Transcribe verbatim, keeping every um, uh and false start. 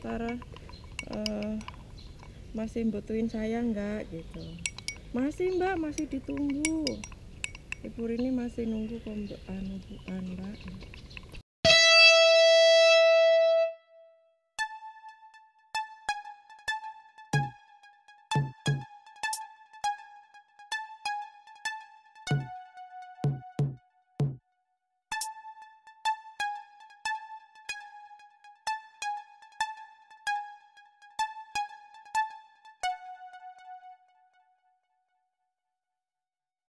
sementara uh, masih butuhin saya enggak gitu. Masih Mbak, masih ditunggu. Ibu ini masih nunggu kok Mbak, anu, Mbak.